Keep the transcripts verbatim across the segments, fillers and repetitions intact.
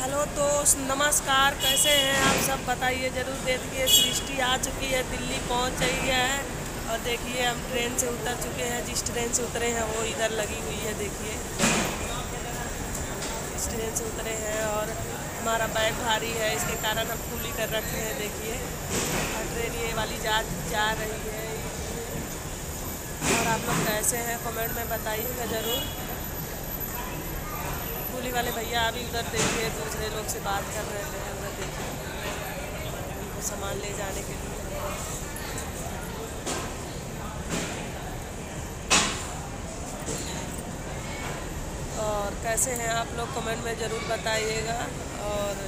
Hello दोस्त, नमस्कार। कैसे हैं आप सब? बताइए ज़रूर। देखिए सृष्टि आ चुकी है, दिल्ली पहुंच गई है। और देखिए हम ट्रेन से उतर चुके हैं। जिस ट्रेन से उतरे हैं वो इधर लगी हुई है। देखिए इस ट्रेन से उतरे हैं और हमारा बैग भारी है, इसके कारण हम खुली कर रखे हैं। देखिए और ट्रेन ये वाली जा जा रही है। और आप लोग कैसे हैं कमेंट में बताइएगा ज़रूर। कूली वाले भैया अभी उधर देखिए दूसरे लोग से बात कर रहे थे। उधर देखिए उनको सामान ले जाने के लिए। और कैसे हैं आप लोग कमेंट में ज़रूर बताइएगा। और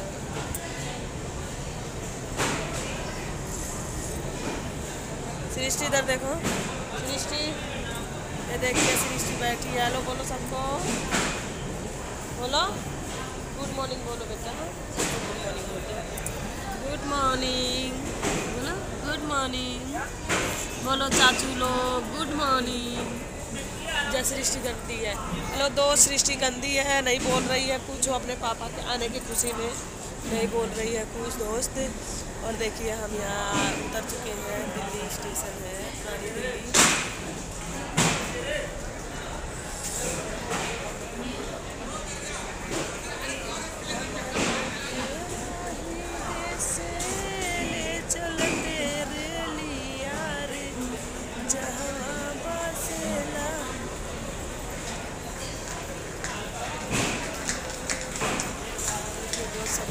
सृष्टि इधर देखो, सृष्टि ये देखिए सृष्टि बैठी है। हेलो बोलो सबको, बोलो गुड मॉर्निंग बोलो बेटा। गुड मॉर्निंग बोलते गुड मॉर्निंग बोलो, गुड मॉर्निंग बोलो चाचू लोग, गुड मॉर्निंग। जय सृष्टि करती है। हेलो दोस्त, सृष्टि गंदी है, नहीं बोल रही है कुछ। वो अपने पापा के आने की खुशी में नहीं बोल रही है कुछ दोस्त। और देखिए हम यहाँ उतर चुके हैं। दिल्ली स्टेशन है, पुरानी दिल्ली। सब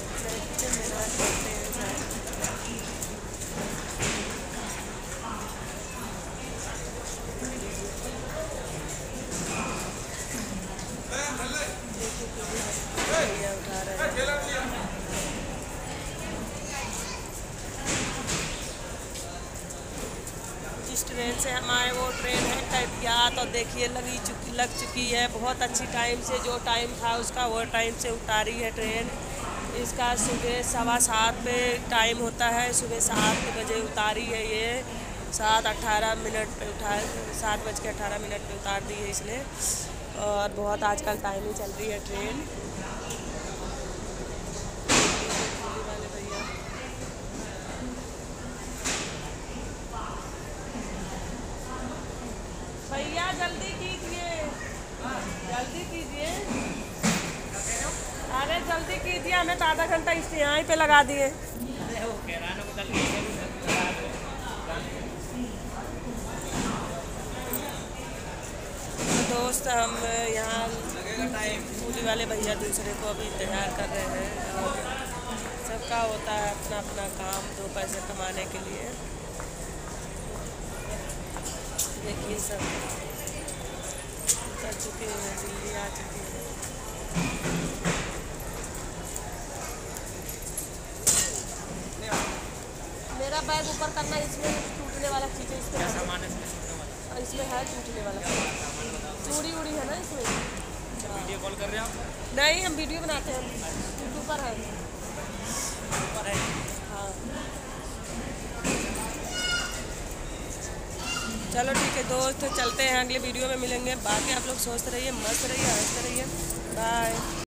उठा रहे हैं। जिस ट्रेन से हमारे वो ट्रेन है कैफियत। और देखिए लगी चुकी लग चुकी है बहुत अच्छी टाइम से। जो टाइम था उसका वो टाइम से उतारी है ट्रेन। इसका सुबह सवा सात पे टाइम होता है। सुबह सात बजे उतारी है ये। सात अट्ठारह मिनट पे उठा सात बज के अट्ठारह मिनट पे उतार दी है इसने। और बहुत आजकल टाइम ही चल रही है ट्रेन। भैया जल्दी कीजिए, जल्दी कीजिए, अरे जल्दी कीजिए। हमें तो आधा घंटा इस यहाँ पे लगा दिए। दोस्त हम यहाँ कूली वाले भैया दूसरे को अभी इंतजार कर रहे हैं। और सबका होता है अपना अपना काम, दो पैसे कमाने के लिए। देखिए सब कर चुके हैं, दिल्ली आ चुके हैं। मेरा बैग ऊपर करना, इसमें टूटने वाला चीज़ है। इसमें सामान है, इसमें है टूटने वाला। चूड़ी उड़ी है ना इसमें। वीडियो कॉल कर रहे हैं आप? नहीं, हम वीडियो बनाते हैं, यूट्यूब पर है। ऊपर है हाँ। चलो ठीक है दोस्त, चलते हैं, अगले वीडियो में मिलेंगे। बाकी आप लोग स्वस्थ रहिए, मस्त रहिए, हंसते रहिए। बाय।